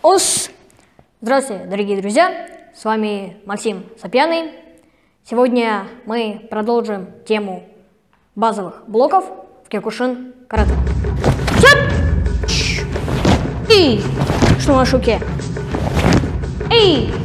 Здравствуйте, дорогие друзья, с вами Максим Сапьяный. Сегодня мы продолжим тему базовых блоков в Кёкушин карате. И что на шуке? Эй!